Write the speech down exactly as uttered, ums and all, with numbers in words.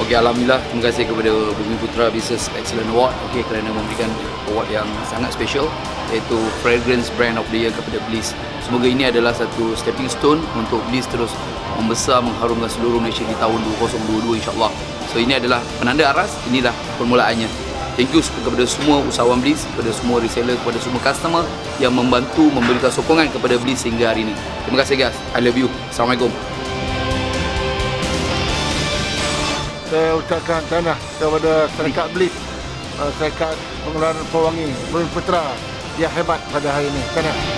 Okey, alhamdulillah, terima kasih kepada Bumi Putra Business Excellence Award okey kerana memberikan award yang sangat special iaitu Fragrance Brand of the Year kepada Bliss. Semoga ini adalah satu stepping stone untuk Bliss terus membesar mengharumkan seluruh Malaysia di tahun dua ribu dua puluh dua insya-Allah. So ini adalah penanda aras, inilah permulaannya. Thank you kepada semua usahawan Bliss, kepada semua reseller, kepada semua customer yang membantu memberikan sokongan kepada Bliss hingga hari ini. Terima kasih guys. I love you. Assalamualaikum. Saya ucapkan tahniah kepada syarikat Bliss, syarikat pengeluaran pewangi Bumi Putra yang hebat pada hari ini. Tahniah.